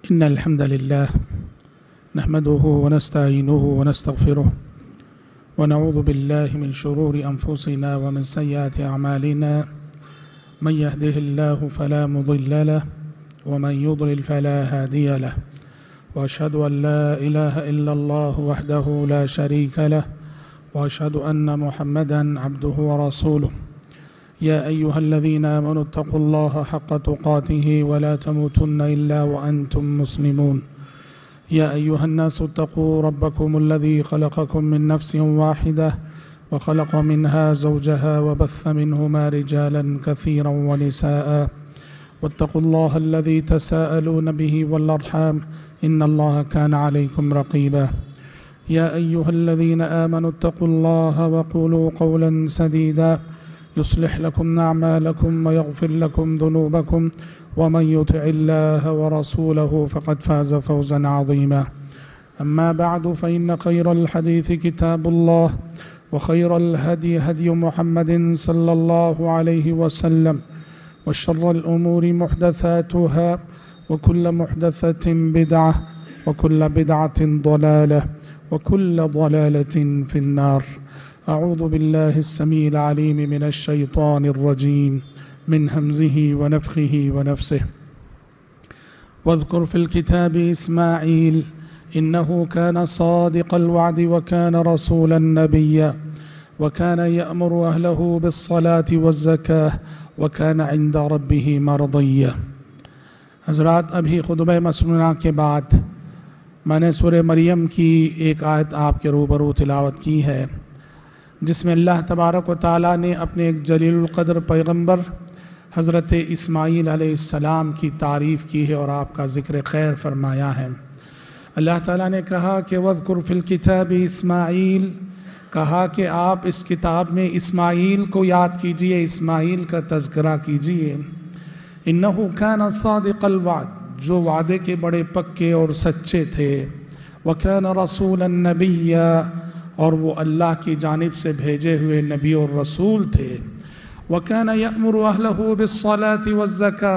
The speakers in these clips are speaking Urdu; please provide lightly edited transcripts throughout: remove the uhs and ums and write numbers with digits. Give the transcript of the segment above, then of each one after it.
إن الحمد لله نحمده ونستعينه ونستغفره ونعوذ بالله من شرور أنفسنا ومن سيئات أعمالنا من يهده الله فلا مضل له ومن يضلل فلا هادي له وأشهد أن لا إله إلا الله وحده لا شريك له وأشهد أن محمدا عبده ورسوله يا أيها الذين آمنوا اتقوا الله حق تقاته ولا تموتن إلا وأنتم مسلمون يا أيها الناس اتقوا ربكم الذي خلقكم من نفس واحدة وخلق منها زوجها وبث منهما رجالا كثيرا ونساء واتقوا الله الذي تساءلون به والأرحام إن الله كان عليكم رقيبا يا أيها الذين آمنوا اتقوا الله وقولوا قولا سديدا يصلح لكم أعمالكم ويغفر لكم ذنوبكم ومن يطع الله ورسوله فقد فاز فوزا عظيما أما بعد فإن خير الحديث كتاب الله وخير الهدي هدي محمد صلى الله عليه وسلم وشر الأمور محدثاتها وكل محدثة بدعة وكل بدعة ضلالة وكل ضلالة في النار أعوذ بالله السميع العليم من الشيطان الرجيم من همزه ونفخه ونفسه واذكر في الكتاب إسماعيل إنه كان صادق الوعد وكان رسولا نبيا وكان يأمر أهله بالصلاة والزكاة وكان عند ربه مرضيا. حضرات ابھی خطبہ مسنونہ کے بعد میں نے سورہ مریم کی ایک آیت آپ کے روبرو تلاوت کی ہے جس میں اللہ تبارک و تعالیٰ نے اپنے ایک جلیل القدر پیغمبر حضرت اسماعیل علیہ السلام کی تعریف کی ہے اور آپ کا ذکر خیر فرمایا ہے. اللہ تعالیٰ نے کہا کہ وَاذْكُرْ فِي الْكِتَابِ اسماعیل، کہا کہ آپ اس کتاب میں اسماعیل کو یاد کیجئے، اسماعیل کا تذکرہ کیجئے. اِنَّهُ كَانَ صَادِقَ الْوَعْدِ، جو وعدے کے بڑے پکے اور سچے تھے. وَكَانَ رَسُولًا نَبِيًّا، اور وہ اللہ کی جانب سے بھیجے ہوئے نبی اور رسول تھے. وَكَانَ يَأْمُرُ أَهْلَهُ بِالصَّلَاةِ وَالزَّكَاةِ،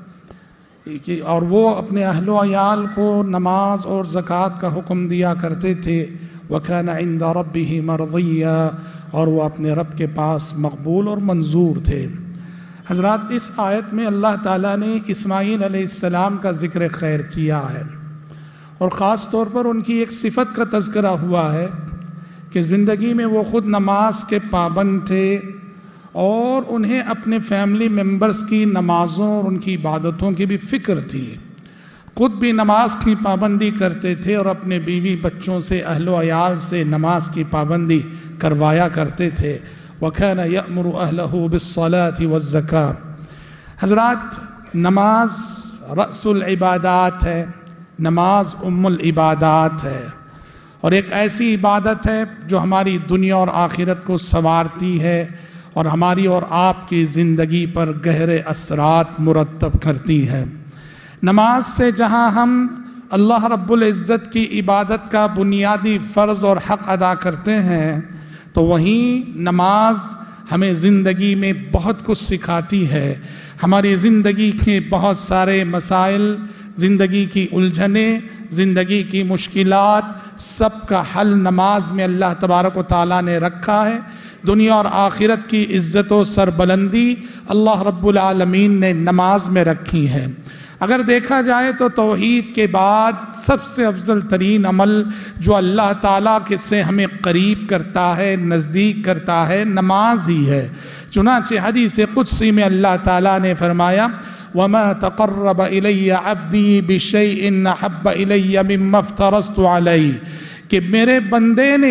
اور وہ اپنے اہل و عیال کو نماز اور زکوٰۃ کا حکم دیا کرتے تھے. وَكَانَ عِندَ رَبِّهِ مَرْضِيًّا، اور وہ اپنے رب کے پاس مقبول اور منظور تھے. حضرات اس آیت میں اللہ تعالیٰ نے اسماعیل علیہ السلام کا ذکر خیر کیا ہے اور خاص طور پر ان کی ایک صفت کا تذکرہ ہوا ہے کہ زندگی میں وہ خود نماز کے پابند تھے اور انہیں اپنے فیملی ممبرز کی نمازوں اور ان کی عبادتوں کی بھی فکر تھی. خود بھی نماز کی پابندی کرتے تھے اور اپنے بیوی بچوں سے اہل و عیال سے نماز کی پابندی کروایا کرتے تھے. وَكَانَ يَأْمُرُ أَهْلَهُ بِالصَّلَاةِ وَالزَّكَاةِ. حضرات نماز رأس العبادات ہے، نماز ام العبادات ہے اور ایک ایسی عبادت ہے جو ہماری دنیا اور آخرت کو سنوارتی ہے اور ہماری اور آپ کی زندگی پر گہرے اثرات مرتب کرتی ہے. نماز سے جہاں ہم اللہ رب العزت کی عبادت کا بنیادی فرض اور حق ادا کرتے ہیں تو وہیں نماز ہمیں زندگی میں بہت کچھ سکھاتی ہے. ہماری زندگی کے بہت سارے مسائل، زندگی کی الجھنیں، زندگی کی مشکلات، سب کا حل نماز میں اللہ تبارک و تعالیٰ نے رکھا ہے. دنیا اور آخرت کی عزت و سربلندی اللہ رب العالمین نے نماز میں رکھی ہے. اگر دیکھا جائے تو توحید کے بعد سب سے افضل ترین عمل جو اللہ تعالیٰ کے سے ہمیں قریب کرتا ہے، نزدیک کرتا ہے، نماز ہی ہے. چنانچہ حدیث قدسی میں اللہ تعالیٰ نے فرمایا وَمَا تَقَرَّبَ إِلَيَّ عَبْدِي بِشَيْءٍ أَحَبَّ إِلَيَّ مِمَّا افْتَرَضْتُ عَلَيْهِ، کہ میرے بندے نے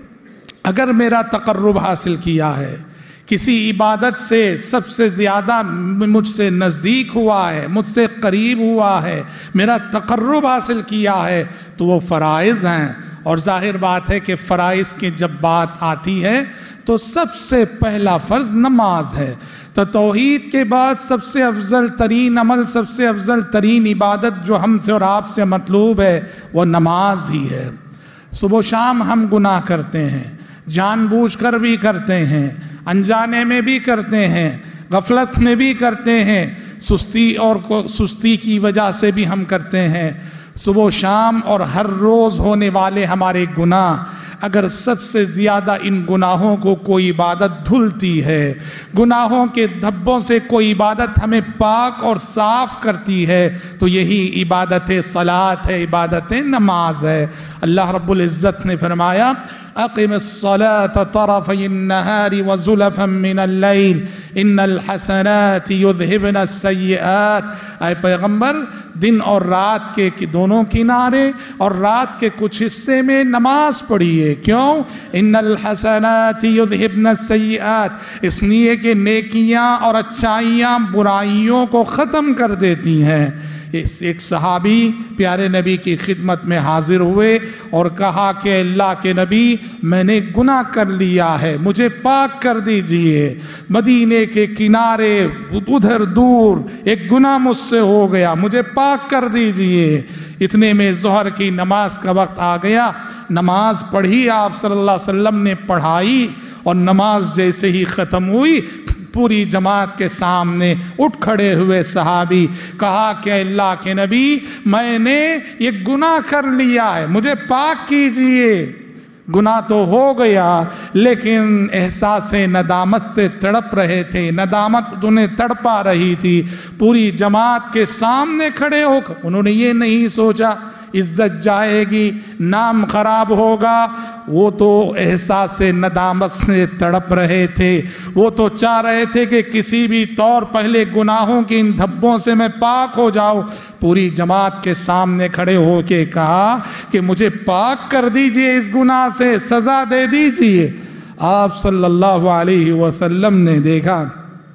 اگر میرا تقرب حاصل کیا ہے، کسی عبادت سے سب سے زیادہ مجھ سے نزدیک ہوا ہے، مجھ سے قریب ہوا ہے، میرا تقرب حاصل کیا ہے تو وہ فرائض ہیں. اور ظاہر بات ہے کہ فرائض کی جب بات آتی ہے تو سب سے پہلا فرض نماز ہے. تو توحید کے بعد سب سے افضل ترین عمل، سب سے افضل ترین عبادت جو ہم سے اور آپ سے مطلوب ہے وہ نماز ہی ہے. صبح و شام ہم گناہ کرتے ہیں، جان بوجھ کر بھی کرتے ہیں، انجانے میں بھی کرتے ہیں، غفلت میں بھی کرتے ہیں. سستی کی وجہ سے بھی ہم کرتے ہیں۔ صبح و شام اور ہر روز ہونے والے ہمارے گناہ، اگر سب سے زیادہ ان گناہوں کو کوئی عبادت دھلتی ہے، گناہوں کے دھبوں سے کوئی عبادت ہمیں پاک اور صاف کرتی ہے، تو یہی عبادت صلاۃ ہے، عبادت نماز ہے۔ اللہ رب العزت نے فرمایا اقم الصلاة طرفي النهار وزلفا من الليل ان الحسنات يذهبن السيئات۔ اے پیغمبر، دن اور رات کے دونوں کنارے اور رات کے کچھ حصے میں نماز پڑھیے۔ کیوں؟ ان الحسنات يذهبن السيئات، اس لیے کہ نیکیاں اور اچھائیاں برائیوں کو ختم کر دیتی ہیں۔ ایک صحابی پیارے نبی کی خدمت میں حاضر ہوئے اور کہا کہ اللہ کے نبی، میں نے گناہ کر لیا ہے، مجھے پاک کر دیجئے۔ مدینے کے کنارے ادھر دور ایک گناہ مجھ سے ہو گیا، مجھے پاک کر دیجئے۔ اتنے میں ظہر کی نماز کا وقت آ گیا، نماز پڑھی آپ صلی اللہ علیہ وسلم نے پڑھائی، اور نماز جیسے ہی ختم ہوئی پوری جماعت کے سامنے اٹھ کھڑے ہوئے صحابی، کہا کہ اللہ کے نبی، میں نے یہ گناہ کر لیا ہے، مجھے پاک کیجئے۔ گناہ تو ہو گیا، لیکن احساس ندامت سے تڑپ رہے تھے، ندامت انہیں تڑپا رہی تھی۔ پوری جماعت کے سامنے کھڑے ہو کر انہوں نے یہ نہیں سوچا عزت جائے گی، نام خراب ہوگا، وہ تو احساس ندامت سے تڑپ رہے تھے۔ وہ تو چاہ رہے تھے کہ کسی بھی طور پہلے گناہوں کی ان دھبوں سے میں پاک ہو جاؤں۔ پوری جماعت کے سامنے کھڑے ہو کے کہا کہ مجھے پاک کر دیجئے، اس گناہ سے سزا دے دیجئے۔ آپ صلی اللہ علیہ وسلم نے دیکھا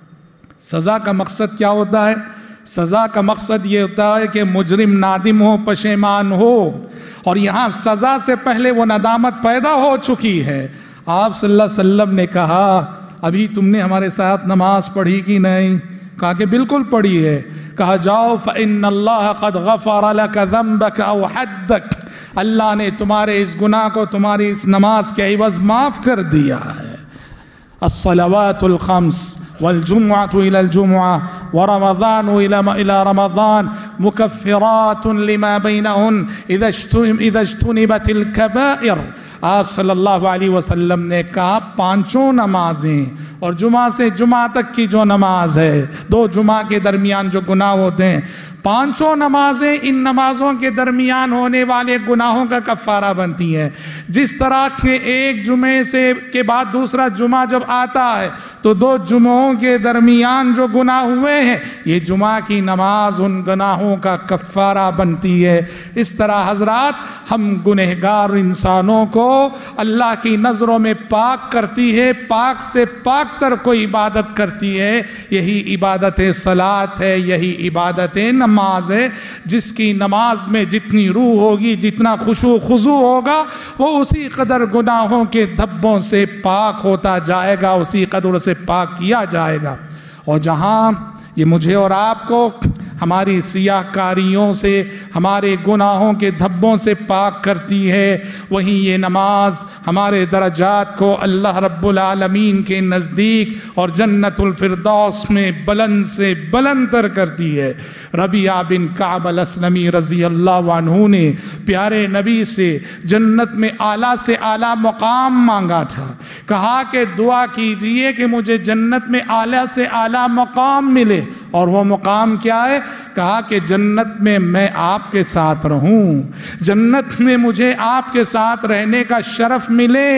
سزا کا مقصد کیا ہوتا ہے؟ سزا کا مقصد یہ ہوتا ہے کہ مجرم نادم ہو، پشیمان ہو، اور یہاں سزا سے پہلے وہ ندامت پیدا ہو چکی ہے۔ آپ صلی اللہ علیہ وسلم نے کہا ابھی تم نے ہمارے ساتھ نماز پڑھی کہ نہیں؟ کہا کہ بالکل پڑھی ہے۔ کہا جاؤ فإن اللہ قد غفر لك ذنبك او حدك، اللہ نے تمہارے اس گناہ کو تمہاری اس نماز کے عوض معاف کر دیا ہے۔ الصلوات الخمس والجمعة إلى الجمعة ورمضان إلى رمضان مكفرات لما بينهن إذا اجتنبت الكبائر۔ آپ صلی اللہ علیہ وسلم نے کہا پانچوں نمازیں اور جمعہ سے جمعہ تک کی جو نماز ہے، دو جمعہ کے درمیان جو گناہ ہوتے ہیں، پانچوں نمازیں ان نمازوں کے درمیان ہونے والے گناہوں کا کفارہ بنتی ہیں۔ جس طرح کہ ایک جمعے کے بعد دوسرا جمعہ جب آتا ہے تو دو جمعوں کے درمیان جو گناہ ہوئے ہیں، یہ جمعہ کی نماز ان گناہوں کا کفارہ بنتی ہے۔ اس طرح حضرات، ہم گنہگار انسانوں کو اللہ کی نظروں میں پاک کرتی ہے، پاک سے پاک تر کوئی عبادت کرتی ہے، یہی عبادت صلاۃ ہے، یہی عبادت نماز ہے۔ جس کی نماز میں جتنی روح ہوگی، جتنا خشوع خضوع ہوگا، وہ اسی قدر گناہوں کے دھبوں سے پاک ہوتا جائے گا، اسی قدر سے پاک کیا جائے گا۔ اور جہاں یہ مجھے اور آپ کو ہماری سیاہ کاریوں سے، ہمارے گناہوں کے دھبوں سے پاک کرتی ہے، وہیں یہ نماز ہمارے درجات کو اللہ رب العالمین کے نزدیک اور جنت الفردوس میں بلند سے بلند تر کرتی ہے۔ ربیعہ بن کعب الاسلمی رضی اللہ عنہ نے پیارے نبی سے جنت میں اعلیٰ سے اعلیٰ مقام مانگا تھا، کہا کہ دعا کیجئے کہ مجھے جنت میں اعلیٰ سے اعلیٰ مقام ملے۔ اور وہ مقام کیا ہے؟ کہا کہ جنت میں میں آپ کے ساتھ رہوں، جنت میں مجھے آپ کے ساتھ رہنے کا شرف ملے۔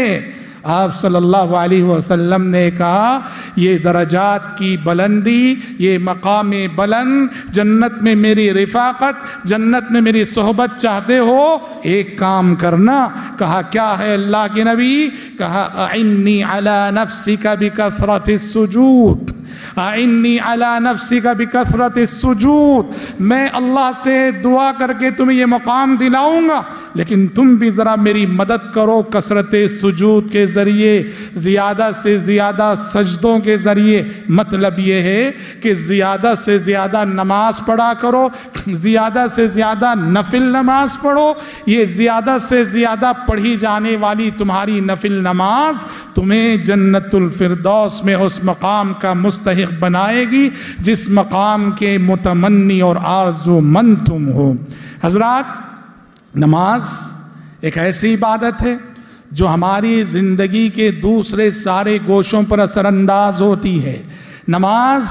آپ صلی اللہ علیہ وسلم نے کہا یہ درجات کی بلندی، یہ مقام بلند، جنت میں میری رفاقت، جنت میں میری صحبت چاہتے ہو، ایک کام کرنا۔ کہا کیا ہے اللہ کے نبی؟ کہا اعنی علی نفسک بکثرۃ السجود، اعنی علی نفسک بکثرۃ السجود، میں اللہ سے دعا کر کے تمہیں یہ مقام دلاؤں گا، لیکن تم بھی ذرا میری مدد کرو کثرت سجود کے ذریعے، زیادہ سے زیادہ سجدوں کے ذریعے، مطلب یہ ہے کہ زیادہ سے زیادہ نماز پڑھا کرو، زیادہ سے زیادہ نفل نماز پڑھو. یہ زیادہ سے زیادہ پڑھی جانے والی تمہاری نفل نماز تمہیں جنت الفردوس میں اس مقام کا مستحق بنائے گی جس مقام کے متمنی اور آرزو مند تم ہو. حضرات، نماز ایک ایسی عبادت ہے جو ہماری زندگی کے دوسرے سارے گوشوں پر اثر انداز ہوتی ہے. نماز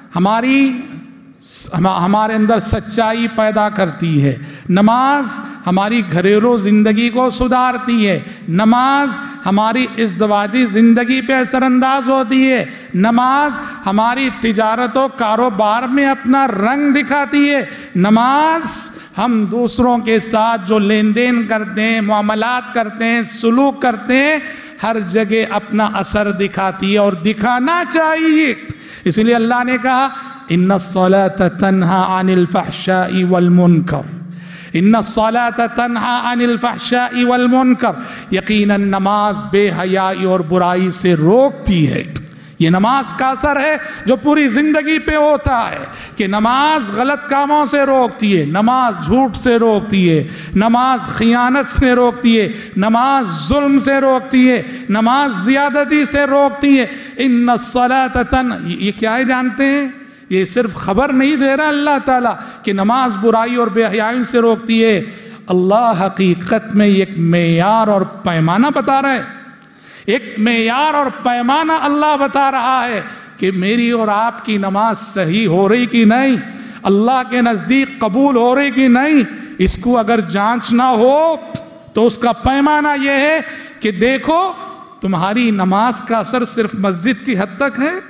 ہمارے اندر سچائی پیدا کرتی ہے. نماز ہماری گھریلو زندگی کو سدھارتی ہے. نماز ہماری ازدواجی زندگی پہ اثر انداز ہوتی ہے. نماز ہماری تجارت و کاروبار میں اپنا رنگ دکھاتی ہے. نماز ہم دوسروں کے ساتھ جو لین دین کرتے ہیں، معاملات کرتے ہیں، سلوک کرتے ہیں، ہر جگہ اپنا اثر دکھاتی ہے اور دکھانا چاہیے. اس لیے اللہ نے کہا ان الصلاۃ تنہی عن الفحشاء والمنکر، ان الصلاۃ تنہی عن الفحشاء والمنکر، یقیناً نماز بے حیائی اور برائی سے روکتی ہے. یہ نماز کا اثر ہے جو پوری زندگی پہ ہوتا ہے کہ نماز غلط کاموں سے روکتی ہے، نماز جھوٹ سے روکتی ہے، نماز خیانت سے روکتی ہے، نماز ظلم سے روکتی ہے، نماز زیادتی سے روکتی ہے. ان الصلاۃ تنہی، یہ کیا ہے جانتے ہیں؟ یہ صرف خبر نہیں دے رہا اللہ تعالیٰ کہ نماز برائی اور بے حیائی سے روکتی ہے. اللہ حقیقت میں ایک معیار اور پیمانہ بتا رہا ہے. ایک معیار اور پیمانہ اللہ بتا رہا ہے کہ میری اور آپ کی نماز صحیح ہو رہی کہ نہیں، اللہ کے نزدیک قبول ہو رہی کہ نہیں. اس کو اگر جانچنا ہو تو اس کا پیمانہ یہ ہے کہ دیکھو تمہاری نماز کا اثر صرف مسجد کی حد تک ہے،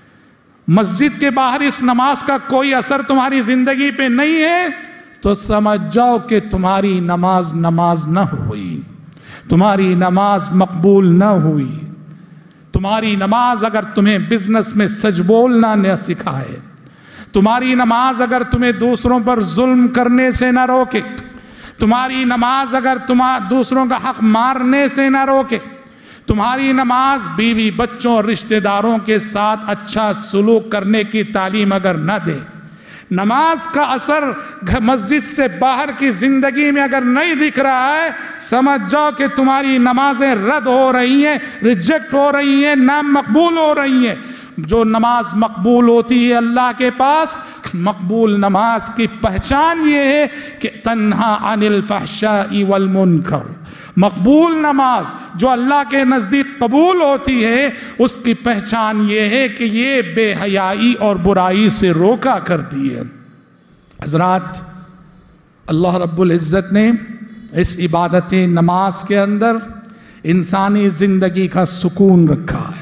مسجد کے باہر اس نماز کا کوئی اثر تمہاری زندگی پہ نہیں ہے، تو سمجھ جاؤ کہ تمہاری نماز نہ ہوئی، تمہاری نماز مقبول نہ ہوئی. تمہاری نماز اگر تمہیں بزنس میں سچ بولنا نہ سکھائے، تمہاری نماز اگر تمہیں دوسروں پر ظلم کرنے سے نہ روکے، تمہاری نماز اگر دوسروں کا حق مارنے سے نہ روکے، تمہاری نماز بیوی بچوں اور رشتہ داروں کے ساتھ اچھا سلوک کرنے کی تعلیم اگر نہ دے، نماز کا اثر مسجد سے باہر کی زندگی میں اگر نہیں دکھ رہا ہے، سمجھ جاؤ کہ تمہاری نمازیں رد ہو رہی ہیں، ریجیکٹ ہو رہی ہیں، نام مقبول ہو رہی ہیں. جو نماز مقبول ہوتی ہے اللہ کے پاس، مقبول نماز کی پہچان یہ ہے کہ تنہا عن الفحشاء والمنکر. مقبول نماز جو اللہ کے نزدیک قبول ہوتی ہے اس کی پہچان یہ ہے کہ یہ بے حیائی اور برائی سے روکا کرتی ہے. حضرات، اللہ رب العزت نے اس عبادت نماز کے اندر انسانی زندگی کا سکون رکھا ہے.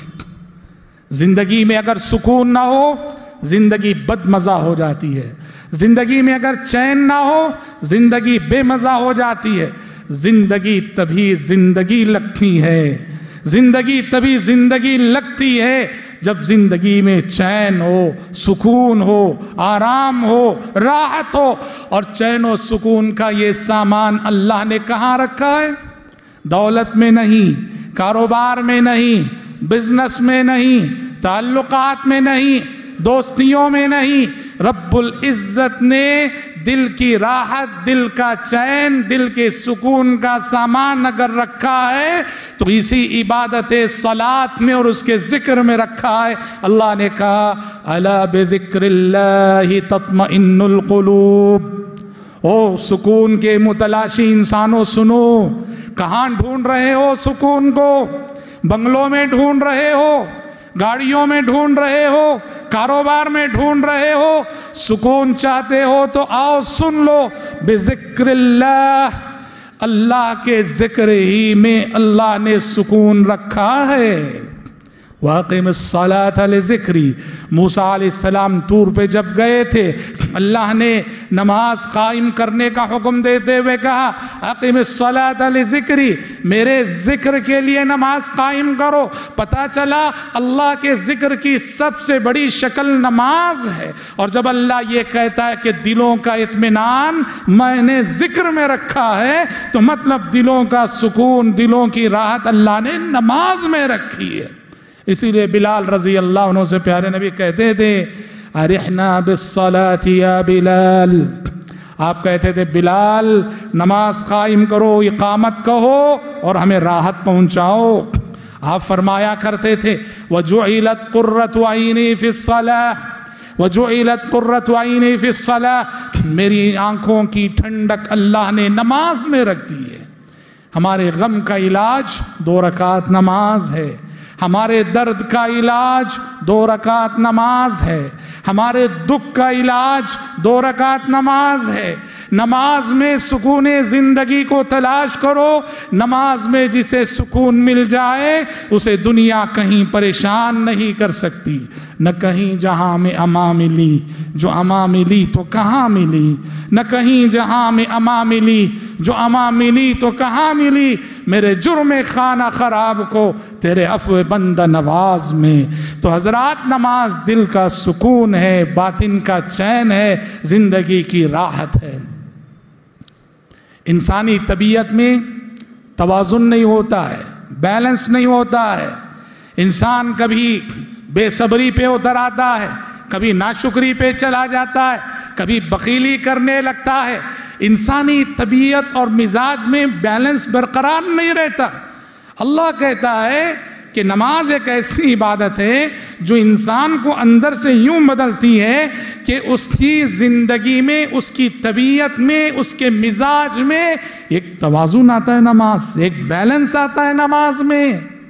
زندگی میں اگر سکون نہ ہو زندگی بد مزہ ہو جاتی ہے. زندگی میں اگر چین نہ ہو زندگی بے مزہ ہو جاتی ہے. زندگی تبھی زندگی لگتی ہے، زندگی تبھی زندگی لگتی ہے جب زندگی میں چین ہو، سکون ہو، آرام ہو، راحت ہو. اور چین و سکون کا یہ سامان اللہ نے کہاں رکھا ہے؟ دولت میں نہیں، کاروبار میں نہیں، بزنس میں نہیں، تعلقات میں نہیں، دوستیوں میں نہیں. رب العزت نے دل کی راحت، دل کا چین، دل کے سکون کا سامان اگر رکھا ہے تو اسی عبادت صلاۃ میں اور اس کے ذکر میں رکھا ہے. اللہ نے کہا الا بذکر اللہ تطمئن القلوب. او سکون کے متلاشی انسانوں سنو، کہاں ڈھونڈ رہے ہو سکون کو؟ بنگلوں میں ڈھونڈ رہے ہو، گاڑیوں میں ڈھونڈ رہے ہو، کاروبار میں ڈھونڈ رہے ہو؟ سکون چاہتے ہو تو آؤ سن لو، بذکر اللہ، اللہ کے ذکر ہی میں اللہ نے سکون رکھا ہے. واقم الصلاۃ لذکری، موسیٰ علیہ السلام طور پہ جب گئے تھے اللہ نے نماز قائم کرنے کا حکم دیتے ہوئے کہا اقم الصلاۃ لذکری، میرے ذکر کے لیے نماز قائم کرو۔ پتہ چلا اللہ کے ذکر کی سب سے بڑی شکل نماز ہے، اور جب اللہ یہ کہتا ہے کہ دلوں کا اطمینان میں نے ذکر میں رکھا ہے تو مطلب دلوں کا سکون، دلوں کی راحت اللہ نے نماز میں رکھی ہے۔ اسی لیے بلال رضی اللہ عنہ سے پیارے نبی کہتے تھے ارحنا بالصلاة یا بلال، آپ کہتے تھے بلال نماز قائم کرو، اقامت کہو اور ہمیں راحت پہنچاؤ۔ آپ فرمایا کرتے تھے وجعلت قرۃ عینی فی الصلاۃ، وجعلت قرۃ عینی فی الصلاۃ، میری آنکھوں کی ٹھنڈک اللہ نے نماز میں رکھ دی ہے۔ ہمارے غم کا علاج 2 رکعت نماز ہے، ہمارے درد کا علاج 2 رکعت نماز ہے، ہمارے دکھ کا علاج 2 رکعت نماز ہے۔ نماز میں سکون زندگی کو تلاش کرو، نماز میں جسے سکون مل جائے اسے دنیا کہیں پریشان نہیں کر سکتی، نہ کہیں جہاں میں اما ملی، جو اما ملی تو کہاں ملی، نہ کہیں جہاں میں اما ملی، جو اما ملی تو کہاں ملی، میرے جرم خانہ خراب کو تیرے عفو بندہ نواز میں۔ تو حضرات نماز دل کا سکون ہے، باطن کا چین ہے، زندگی کی راحت ہے۔ انسانی طبیعت میں توازن نہیں ہوتا ہے، بیلنس نہیں ہوتا ہے، انسان کبھی بے صبری پہ اتر آتا ہے، کبھی ناشکری پہ چلا جاتا ہے، کبھی بخیلی کرنے لگتا ہے۔ انسانی طبیعت اور مزاج میں بیلنس برقرار نہیں رہتا۔ اللہ کہتا ہے کہ نماز ایک ایسی عبادت ہے جو انسان کو اندر سے یوں بدلتی ہے کہ اس کی زندگی میں، اس کی طبیعت میں، اس کے مزاج میں ایک توازن آتا ہے، نماز سے ایک بیلنس آتا ہے۔ نماز میں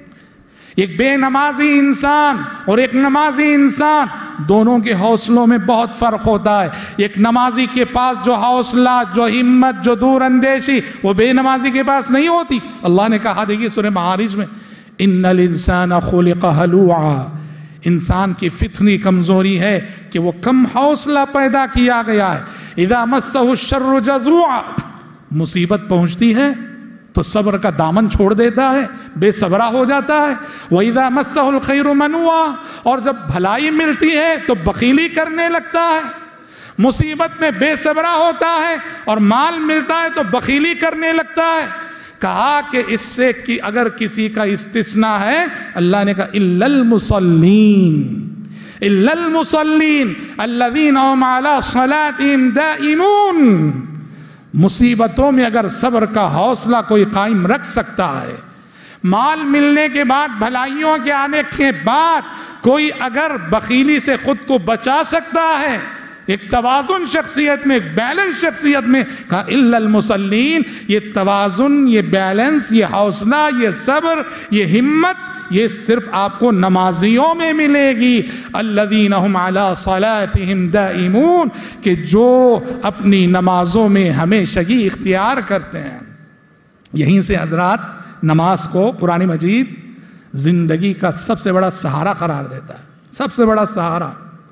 ایک بے نمازی انسان اور ایک نمازی انسان دونوں کے حوصلوں میں بہت فرق ہوتا ہے۔ ایک نمازی کے پاس جو حوصلہ، جو ہمت، جو دور اندیشی وہ بے نمازی کے پاس نہیں ہوتی۔ اللہ نے کہا دیکھیے سورہ معارج میں ان الانسان خلق ہلوعا، انسان کی فطری کمزوری ہے کہ وہ کم حوصلہ پیدا کیا گیا ہے۔ اذا مسہ الشر جزوعا، مصیبت پہنچتی ہے تو صبر کا دامن چھوڑ دیتا ہے، بے صبرا ہو جاتا ہے۔ وَإِذَا مَسَّهُ الْخَيْرُ مَنُوعًا، اور جب بھلائی ملتی ہے تو بخیلی کرنے لگتا ہے۔ مصیبت میں بے صبرا ہوتا ہے اور مال ملتا ہے تو بخیلی کرنے لگتا ہے۔ کہا کہ اس سے کہ اگر کسی کا استثناء ہے، اللہ نے کہا إِلَّا الْمُصَلِّينَ، إِلَّا الْمُصَلِّينَ الَّذِينَ هُمْ عَلَى صَلَاتِهِمْ دَائِمُونَ۔ مصیبتوں میں اگر صبر کا حوصلہ کوئی قائم رکھ سکتا ہے، مال ملنے کے بعد، بھلائیوں کے آنے کے بعد کوئی اگر بخیلی سے خود کو بچا سکتا ہے، ایک توازن شخصیت میں، ایک بیلنس شخصیت میں، کہا الا المصلین، یہ توازن، یہ بیلنس، یہ حوصلہ، یہ صبر، یہ ہمت، یہ صرف آپ کو نمازیوں میں ملے گی۔ الذین هم علی صلاتهم دائمون، کہ جو اپنی نمازوں میں ہمیشگی اختیار کرتے ہیں۔ یہیں سے حضرات نماز کو قرآن مجید زندگی کا سب سے بڑا سہارا قرار دیتا ہے، سب سے بڑا سہارا۔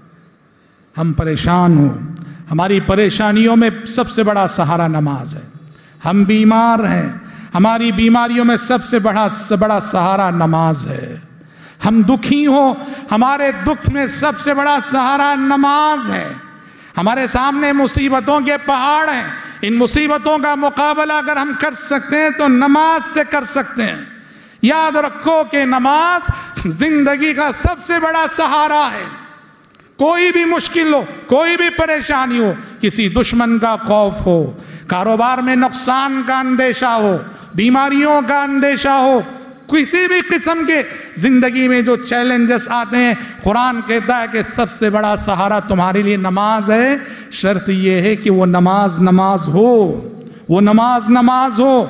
ہم پریشان ہوں، ہماری پریشانیوں میں سب سے بڑا سہارا نماز ہے۔ ہم بیمار ہیں، ہماری بیماریوں میں سب سے بڑا سہارا نماز ہے۔ ہم دکھی ہوں، ہمارے دکھ میں سب سے بڑا سہارا نماز ہے۔ ہمارے سامنے مصیبتوں کے پہاڑ ہیں، ان مصیبتوں کا مقابلہ اگر ہم کر سکتے ہیں تو نماز سے کر سکتے ہیں۔ یاد رکھو کہ نماز زندگی کا سب سے بڑا سہارا ہے۔ کوئی بھی مشکل ہو، کوئی بھی پریشانی ہو، کسی دشمن کا خوف ہو، کاروبار میں نقصان کا اندیشہ ہو، بیماریوں کا اندیشہ ہو، کسی بھی قسم کے زندگی میں جو چیلنجز آتے ہیں، قرآن کہتا ہے کہ سب سے بڑا سہارا تمہارے لیے نماز ہے۔ شرط یہ ہے کہ وہ نماز ہو، وہ نماز ہو۔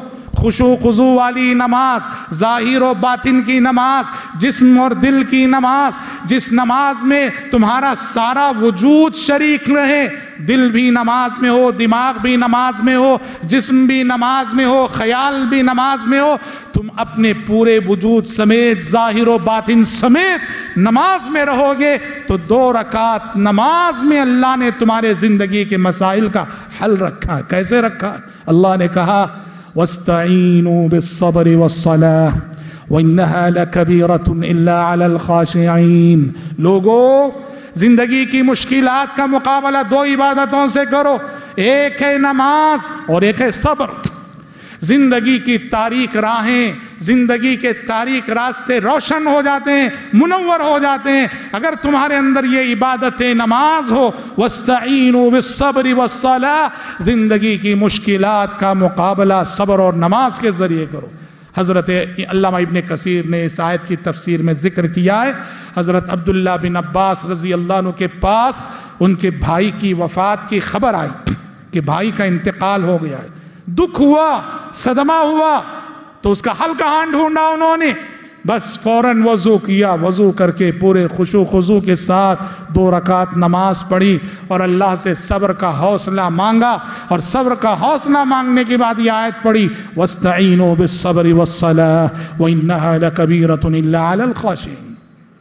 खुशू खुजू वाली नमाज, ज़ाहिर और बातिन की नमाज, जिस्म और दिल की नमाज, जिस नमाज में तुम्हारा सारा वजूद शरीक रहे, दिल भी नमाज में हो, दिमाग भी नमाज में हो, जिस्म भी नमाज में हो, ख्याल भी नमाज में हो, तुम अपने पूरे वजूद समेत, ज़ाहिर और बातिन समेत नमाज में रहोगे तो 2 रकात नमाज में अल्लाह ने तुम्हारे जिंदगी के मसाइल का हल रखा। कैसे रखा? अल्लाह ने कहा वस्तईनु बिस्सब्रि वस्सलाह वइन्नहा लकबीरतुन इल्ला अलल खाशिईन। लोगों, जिंदगी की मुश्किलात का मुकाबला 2 इबादतों से करो, एक है नमाज और एक है सब्र। जिंदगी की तारीक राहें, जिंदगी के तारीक रास्ते रोशन हो जाते हैं, मुनव्वर हो जाते हैं अगर तुम्हारे अंदर ये इबादत नमाज हो। वस्तईनु बिस्सब्रि वस्सलाह, जिंदगी की मुश्किलात का मुकाबला सब्र और नमाज के जरिए करो। हजरत अल्लामा इब्ने कसीर ने इस आयत की तफसीर में जिक्र किया है, हजरत अब्दुल्ला बिन अब्बास रजी अल्लाह अन्हु के पास उनके भाई की वफात की खबर आई कि भाई का इंतकाल हो गया है। दुख हुआ, सदमा हुआ, तो उसका हल कहां ढूंढा उन्होंने? बस फौरन वजू किया, वजू करके पूरे खुशू खुजू के साथ 2 रकात नमाज पढ़ी और अल्लाह से सब्र का हौसला मांगा। और सब्र का हौसला मांगने के बाद ये आयत पढ़ी वस्तईनु बिस्सब्रि वस्सलाह वइन्नहा लकबीरतुन इल्ला अलल खाशिईन।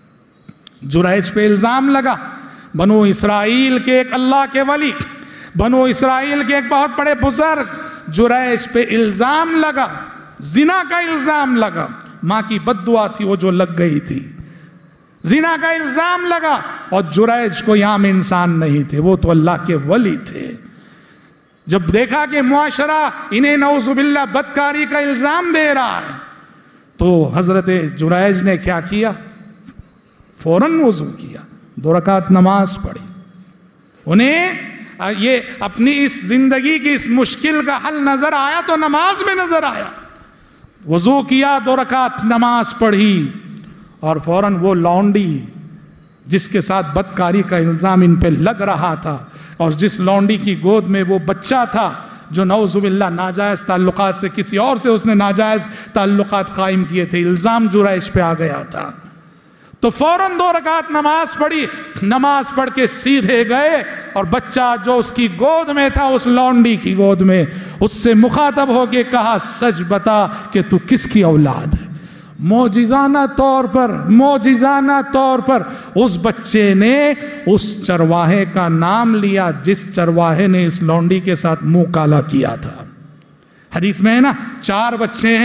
जुरैज पे इल्जाम लगा, बनो इसराइल के एक अल्लाह के वली, बनो इसराइल के एक बहुत बड़े बुजुर्ग, जुरैज पे इल्जाम लगा, जिना का इल्जाम लगा। मां की बद्दुआ थी वो जो लग गई थी, जिना का इल्जाम लगा। और जुरैज कोई आम इंसान नहीं थे, वो तो अल्लाह के वली थे। जब देखा कि मुआशरा इन्हें नऊजुबिल्लाह बदकारी का इल्जाम दे रहा है, तो हजरत जुरैज ने क्या किया? फौरन वजू किया, 2 रकात नमाज पढ़ी। उन्हें ये अपनी इस जिंदगी की इस मुश्किल का हल नजर आया तो नमाज में नजर आया। वजू किया, 2 रकात नमाज पढ़ी और फौरन वो लौंडी जिसके साथ बदकारी का इल्जाम इन पे लग रहा था और जिस लौंडी की गोद में वो बच्चा था जो नऊजुबिल्लाह नाजायज ताल्लुकात से, किसी और से उसने नाजायज ताल्लुकात कायम किए थे, इल्जाम जुरैज पे आ गया था। तो फौरन 2 रकात नमाज पढ़ी, नमाज पढ़ के सीधे गए और बच्चा जो उसकी गोद में था, उस लौंडी की गोद में, उससे मुखातब होके कहा सच बता कि तू किसकी औलाद है। मौजिज़ाना तौर पर उस बच्चे ने उस चरवाहे का नाम लिया जिस चरवाहे ने इस लौंडी के साथ मुंह काला किया था। हदीस में है ना, 4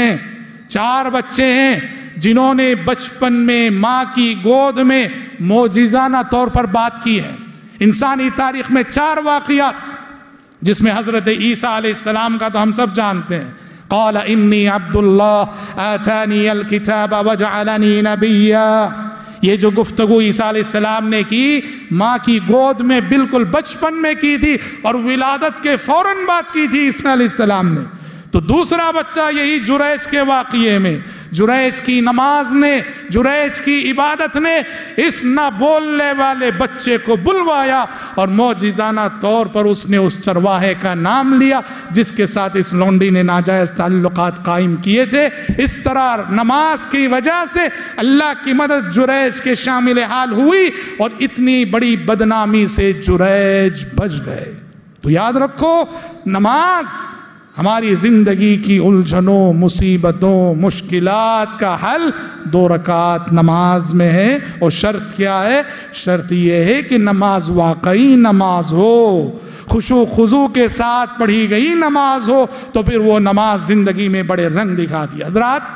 बच्चे हैं जिन्होंने बचपन में मां की गोद में मौजिज़ाना तौर पर बात की है। इंसानी तारीख में 4 वाक़ियात, जिसमें हजरत ईसा अलैहिस्सलाम का तो हम सब जानते हैं, क़ाल इन्नी अब्दुल्लाह आतानी अल किताब वजअलनी नबिय्या। ये जो गुफ्तगू ईसा अलैहिस्सलाम ने की, मां की गोद में बिल्कुल बचपन में की थी और विलादत के फौरन बात की थी ईसा अलैहिस्सलाम ने। तो दूसरा बच्चा यही जुरैज के वाक़ये में, जुरैज की नमाज ने, जुरैज की इबादत ने इस न बोलने वाले बच्चे को बुलवाया और मौजिज़ाना तौर पर उसने उस चरवाहे का नाम लिया जिसके साथ इस लौंडी ने नाजायज ताल्लुकात कायम किए थे। इस तरह नमाज की वजह से अल्लाह की मदद जुरैज के शामिल हाल हुई और इतनी बड़ी बदनामी से जुरैज बच गए। तो याद रखो, नमाज हमारी जिंदगी की उलझनों, मुसीबतों, मुश्किलात का हल 2 रकात नमाज में है। और शर्त क्या है? शर्त यह है कि नमाज वाकई नमाज हो, खुशू खुजू के साथ पढ़ी गई नमाज हो, तो फिर वो नमाज जिंदगी में बड़े रंग दिखाती है। हजरात,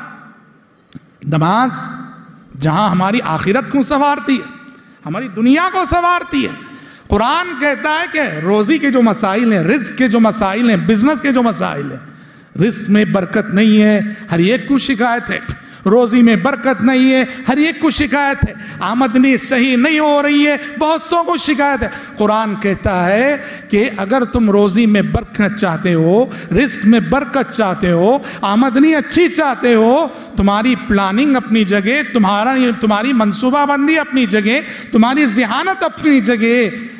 नमाज जहां हमारी आखिरत को संवारती है, हमारी दुनिया को संवारती है। कुरान कहता है कि रोजी के जो मसाइल हैं, रिज्क के जो मसाइल हैं, बिजनेस के जो मसाइल हैं, रिज्क में बरकत नहीं है, हर एक को शिकायत है। रोजी में बरकत नहीं है, हर एक को शिकायत है। आमदनी सही नहीं हो रही है, बहुत सौ को शिकायत है। कुरान कहता है कि अगर तुम रोजी में बरकत चाहते हो, रिस्क में बरकत चाहते हो, आमदनी अच्छी चाहते हो, तुम्हारी प्लानिंग अपनी जगह, तुम्हारी मंसूबाबंदी अपनी जगह, तुम्हारी ज़िहानत अपनी जगह,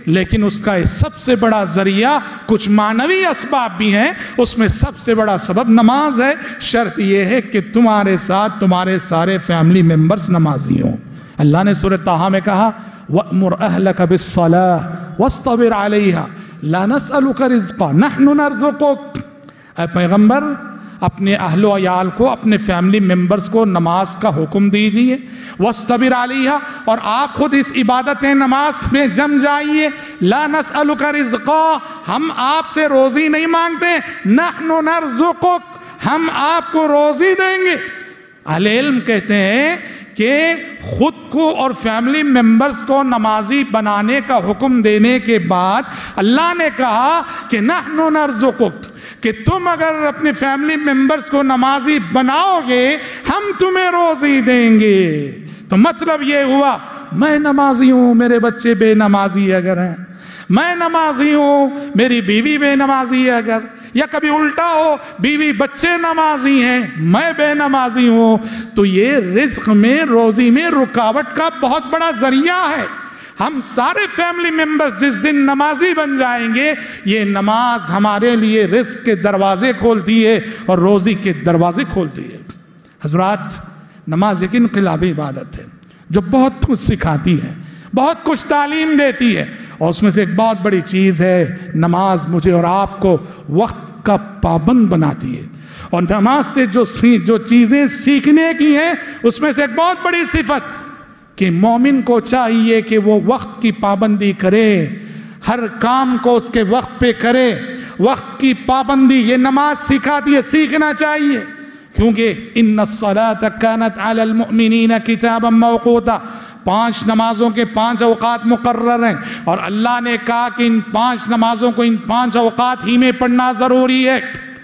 لیکن اس کا سب سے بڑا ذریعہ کچھ معنوی اسباب بھی ہیں، اس میں سب سے بڑا سبب نماز ہے۔ شرط یہ ہے کہ تمہارے ساتھ تمہارے سارے فیملی ممبرز نمازی ہوں۔ اللہ نے سورۃ طٰہٰ میں کہا وَأْمُرْ أَهْلَكَ بِالصَّلَاةِ وَاصْطَبِرْ عَلَيْهَا لَا نَسْأَلُكَ رِزْقًا نَحْنُ نَرْزُقُكَ، اے پیغمبر اپنے اہل و عیال کو، اپنے فیملی ممبرز کو نماز کا حکم دیجئے، وَاصْطَبِرْ عَلَيْهَا، اور آپ خود اس عبادت نماز میں جم جائیے۔ لَا نَسْأَلُكَ رِزْقًا، ہم آپ سے روزی نہیں مانگتے، نَحْنُ نَرْزُقُكَ، ہم آپ کو روزی دیں گے۔ اہل علم کہتے ہیں کہ خود کو اور فیملی ممبرز کو نمازی بنانے کا حکم دینے کے بعد اللہ نے کہا کہ نحن نرزقک، کہ تم اگر اپنے فیملی ممبرز کو نمازی بناؤ گے ہم تمہیں روزی دیں گے۔ تو مطلب یہ ہوا میں نمازی ہوں، میرے بچے بے نمازی اگر ہیں، میں نمازی ہوں، میری بیوی بے نمازی ہے اگر، یا کبھی الٹا ہو بیوی بچے نمازی ہیں میں بے نمازی ہوں، تو یہ رزق میں، روزی میں رکاوٹ کا بہت بڑا ذریعہ ہے۔ ہم سارے فیملی ممبرز جس دن نمازی بن جائیں گے، یہ نماز ہمارے لیے رزق کے دروازے کھولتی ہے اور روزی کے دروازے کھولتی ہے۔ حضرات، نماز ایک انقلابی عبادت ہے جو بہت کچھ سکھاتی ہے، بہت کچھ تعلیم دیتی ہے، اور اس میں سے ایک بہت بڑی چیز ہے نماز مجھے اور آپ کو وقت کا پابند بناتی ہے۔ اور نماز سے جو چیزیں سیکھنے کی ہیں اس میں سے ایک بہت بڑی صفت کہ مومن کو چاہیے کہ وہ وقت کی پابندی کرے، ہر کام کو اس کے وقت پہ کرے۔ وقت کی پابندی یہ نماز سکھاتی ہے، سیکھنا چاہیے، کیونکہ ان الصلاۃ کانت علی المؤمنین کتابا موقوتا، 5 نمازوں کے 5 اوقات مقرر ہیں، اور اللہ نے کہا کہ ان 5 نمازوں کو ان 5 اوقات ہی میں پڑھنا ضروری ہے۔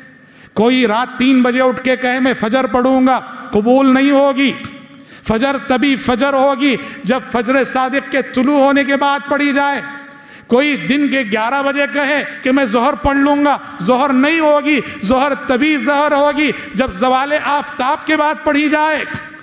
کوئی رات 3 بجے اٹھ کے کہے میں فجر پڑھوں گا، قبول نہیں ہوگی۔ فجر تبھی فجر ہوگی جب فجر صادق کے طلوع ہونے کے بعد پڑھی جائے۔ کوئی دن کے 11 بجے کہے کہ میں ظہر پڑھ لوں گا، ظہر نہیں ہوگی، ظہر تبھی ظہر ہوگی جب زوال آفتاب کے بعد پڑھی جائے۔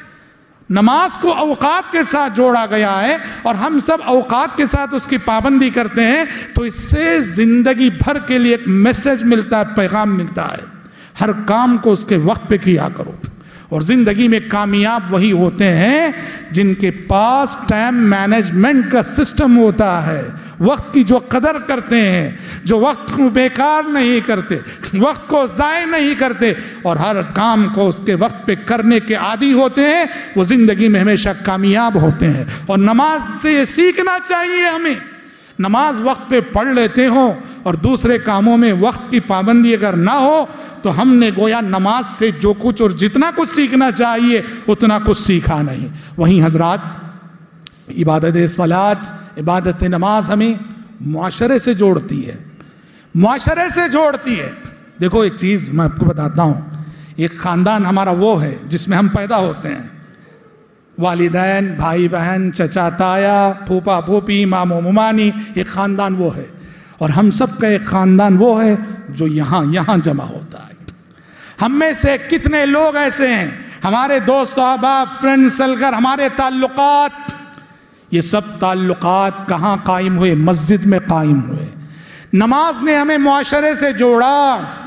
نماز کو اوقات کے ساتھ جوڑا گیا ہے اور ہم سب اوقات کے ساتھ اس کی پابندی کرتے ہیں، تو اس سے زندگی بھر کے لیے ایک میسج ملتا ہے، پیغام ملتا ہے، ہر کام کو اس کے وقت پہ کیا کرو۔ اور زندگی میں کامیاب وہی ہوتے ہیں جن کے پاس ٹائم مینجمنٹ کا سسٹم ہوتا ہے، وقت کی جو قدر کرتے ہیں، جو وقت کو بیکار نہیں کرتے، وقت کو ضائع نہیں کرتے اور ہر کام کو اس کے وقت پہ کرنے کے عادی ہوتے ہیں، وہ زندگی میں ہمیشہ کامیاب ہوتے ہیں۔ اور نماز سے یہ سیکھنا چاہیے ہمیں۔ نماز وقت پہ پڑھ لیتے ہوں اور دوسرے کاموں میں وقت کی پابندی اگر نہ ہو تو ہم نے گویا نماز سے جو کچھ اور جتنا کچھ سیکھنا چاہیے اتنا کچھ سیکھا نہیں۔ وہیں حضرات، عبادت صلاۃ، عبادت نماز ہمیں معاشرے سے جوڑتی ہے، معاشرے سے جوڑتی ہے۔ دیکھو ایک چیز میں آپ کو بتاتا ہوں، ایک خاندان ہمارا وہ ہے جس میں ہم پیدا ہوتے ہیں، والدین، بھائی بہن، چچا تایا، پھوپا پھوپھی، ماموں ممانی، ایک خاندان وہ ہے، اور ہم سب کا ایک خاندان وہ ہے جو یہاں جمع ہوتا ہے۔ ہم میں سے کتنے لوگ ایسے ہیں، ہمارے دوست احباب، فرینڈ سرکل، ہمارے تعلقات، یہ سب تعلقات کہاں قائم ہوئے؟ مسجد میں قائم ہوئے۔ نماز نے ہمیں معاشرے سے جوڑا،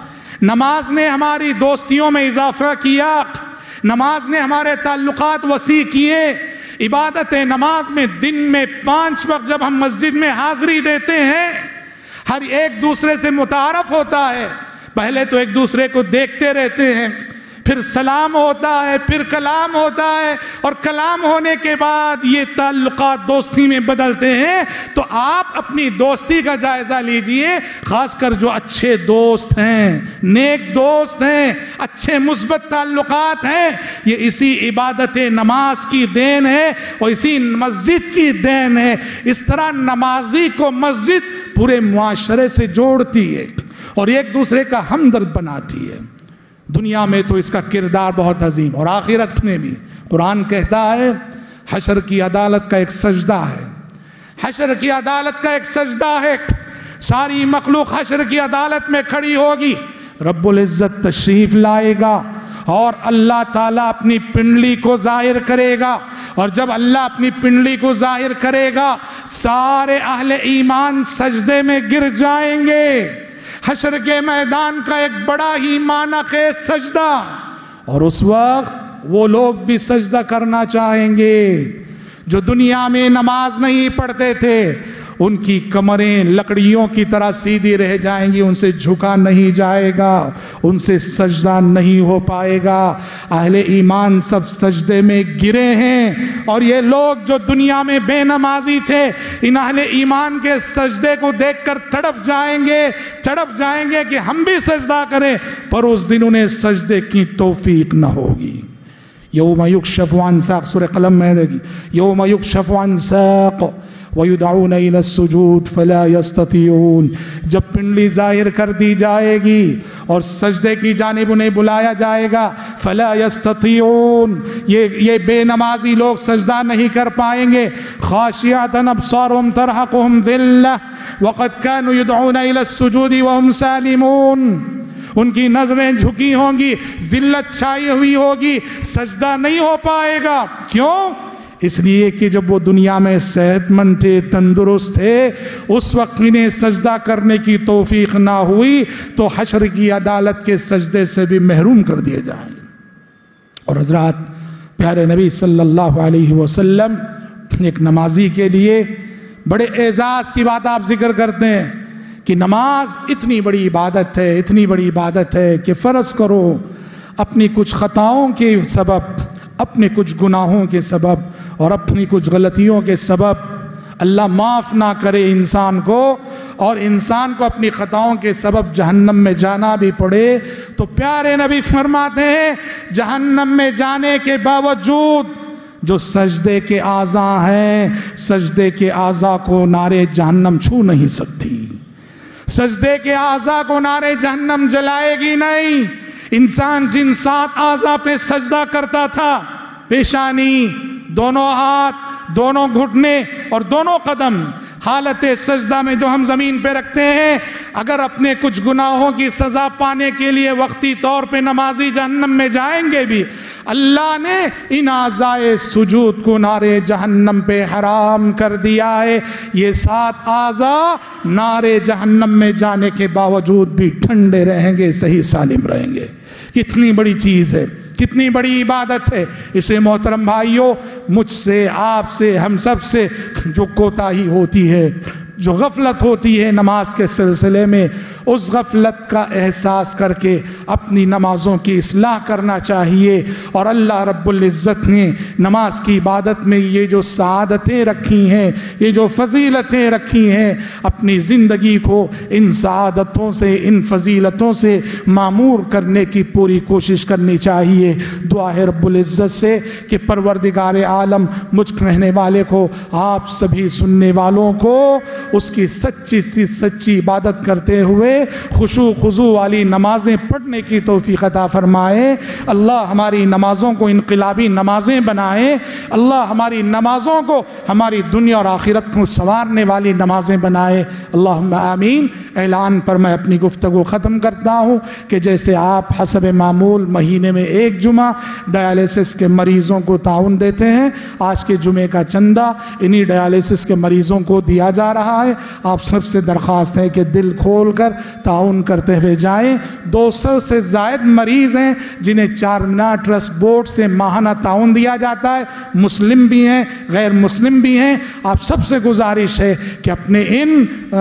نماز نے ہماری دوستیوں میں اضافہ کیا، نماز نے ہمارے تعلقات وسیع کیے۔ عبادت نماز میں دن میں 5 وقت جب ہم مسجد میں حاضری دیتے ہیں، ہر ایک دوسرے سے متعارف ہوتا ہے۔ پہلے تو ایک دوسرے کو دیکھتے رہتے ہیں، پھر سلام ہوتا ہے، پھر کلام ہوتا ہے، اور کلام ہونے کے بعد یہ تعلقات دوستی میں بدلتے ہیں۔ تو آپ اپنی دوستی کا جائزہ لیجئے، خاص کر جو اچھے دوست ہیں، نیک دوست ہیں، اچھے مثبت تعلقات ہیں، یہ اسی عبادت نماز کی دین ہے اور اسی مسجد کی دین ہے۔ اس طرح نمازی کو مسجد پورے معاشرے سے جوڑتی ہے اور ایک دوسرے کا ہمدرد بناتی ہے۔ دنیا میں تو اس کا کردار بہت عظیم، اور آخرت میں بھی قرآن کہتا ہے حشر کی عدالت کا ایک سجدہ ہے، حشر کی عدالت کا ایک سجدہ ہے، ساری مخلوق حشر کی عدالت میں کھڑی ہوگی، رب العزت تشریف لائے گا اور اللہ تعالیٰ اپنی پنڈلی کو ظاہر کرے گا، اور جب اللہ اپنی پنڈلی کو ظاہر کرے گا سارے اہل ایمان سجدے میں گر جائیں گے. حشر کے میدان کا ایک بڑا ہی معنی خیز سجدہ، اور اس وقت وہ لوگ بھی سجدہ کرنا چاہیں گے جو دنیا میں نماز نہیں پڑھتے تھے. ان کی کمریں لکڑیوں کی طرح سیدھی رہ جائیں گی، ان سے جھکا نہیں جائے گا، ان سے سجدہ نہیں ہو پائے گا. اہل ایمان سب سجدے میں گرے ہیں، اور یہ لوگ جو دنیا میں بے نمازی تھے ان اہل ایمان کے سجدے کو دیکھ کر تڑپ جائیں گے کہ ہم بھی سجدہ کریں، پر اس دن انہیں سجدے کی توفیق نہ ہوگی. یوم یکشف عن ساق، سورہ قلم میں ہے گی، یوم یکشف عن ساق وَيُدْعَوْنَ إِلَى السُّجُودِ فَلَا يَسْتَطِيعُونَ. جب پنڈلی ظاہر کر دی جائے گی اور سجدے کی جانب انہیں بلایا جائے گا، فَلَا يَسْتَطِيعُونَ، یہ بے نمازی لوگ سجدہ نہیں کر پائیں گے. خَاشِعَةً أَبْصَارُهُمْ تَرْهَقُهُمْ ذِلَّةٌ وَقَدْ كَانُوا يُدْعُونَ إِلَى السُّجُودِ وَهُمْ سَالِمُونَ. ان کی نظریں جھکی ہوں گی، ذلت چھائی ہوئی ہوگی، سجدہ نہیں ہو پائے گا. کیوں؟ اس لیے کہ جب وہ دنیا میں صحت مند تھے، تندرست تھے، اس وقت انہیں سجدہ کرنے کی توفیق نہ ہوئی تو حشر کی عدالت کے سجدے سے بھی محروم کر دیے جائیں گے. اور حضرات، پیارے نبی صلی اللہ علیہ وسلم ایک نمازی کے لیے بڑے اعزاز کی بات آپ ذکر کرتے ہیں کہ نماز اتنی بڑی عبادت ہے کہ فرض کرو اپنی کچھ خطاؤں کے سبب، اپنے کچھ گناہوں کے سبب اور اپنی کچھ غلطیوں کے سبب اللہ معاف نہ کرے انسان کو، اور انسان کو اپنی خطاؤں کے سبب جہنم میں جانا بھی پڑے، تو پیارے نبی فرماتے ہیں جہنم میں جانے کے باوجود جو سجدے کے اعضاء ہیں، سجدے کے اعضاء کو نارے جہنم چھو نہیں سکتی، سجدے کے اعضاء کو نارے جہنم جلائے گی نہیں. انسان جن 7 اعضاء پہ سجدہ کرتا تھا، پیشانی، دونوں ہاتھ، دونوں گھٹنے اور دونوں قدم، حالت سجدہ میں جو ہم زمین پہ رکھتے ہیں، اگر اپنے کچھ گناہوں کی سزا پانے کے لیے وقتی طور پہ نمازی جہنم میں جائیں گے بھی، اللہ نے ان اعضائے سجود کو نارے جہنم پہ حرام کر دیا ہے. یہ 7 اعضاء نارے جہنم میں جانے کے باوجود بھی ٹھنڈے رہیں گے، صحیح سالم رہیں گے. کتنی بڑی چیز ہے، کتنی بڑی عبادت ہے. اسے محترم بھائیوں، مجھ سے، آپ سے، ہم سب سے جو کوتاہی ہوتی ہے، جو غفلت ہوتی ہے نماز کے سلسلے میں، اس غفلت کا احساس کر کے اپنی نمازوں کی اصلاح کرنا چاہیے. اور اللہ رب العزت نے نماز کی عبادت میں یہ جو سعادتیں رکھی ہیں، یہ جو فضیلتیں رکھی ہیں، اپنی زندگی کو ان سعادتوں سے، ان فضیلتوں سے معمور کرنے کی پوری کوشش کرنی چاہیے. دعا ہے رب العزت سے کہ پروردگار عالم مجھ کہنے والے کو، آپ سبھی سننے والوں کو اس کی سچی سی سچی عبادت کرتے ہوئے خشوع خضوع والی نمازیں پڑھنے کی توفیق عطا فرمائے. اللہ ہماری نمازوں کو انقلابی نمازیں بنائے. اللہ ہماری نمازوں کو ہماری دنیا اور آخرت کو سنوارنے والی نمازیں بنائے. اللہم آمین. اعلان پر میں اپنی گفتگو ختم کرتا ہوں کہ جیسے آپ حسب معمول مہینے میں 1 جمعہ ڈیالیسس کے مریضوں کو تعاون دیتے ہیں، آج کے جمعے کا چندہ انہی ڈیالیسس کے مریضوں کو دیا جا رہا ہے. آپ سب سے درخواست ہے کہ دل کھول کر تعاون کرتے ہوئے جائیں. 200 سے زائد مریض ہیں جنہیں 4 مینار ٹرسٹ بورڈ سے ماہانہ تعاون دیا جاتا ہے، مسلم بھی ہیں، غیر مسلم بھی ہیں. آپ سب سے گزارش ہے کہ اپنے ان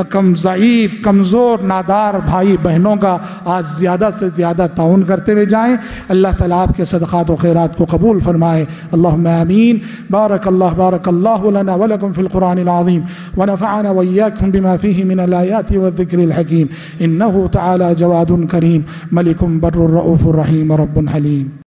ضعیف، کمزور، نادار بھائی بہنوں کا آج زیادہ سے زیادہ تعاون کرتے ہوئے جائیں. اللہ تعالیٰ آپ کے صدقات و خیرات کو قبول فرمائے. اللہم آمین. بارک اللہ لنا ولکم فی القرآن العظیم ونفعنا وإياكم بما فيه من الآيات والذكر الحكيم. إنه تعالى جواد كريم ملك بر رؤوف رحيم رب حليم.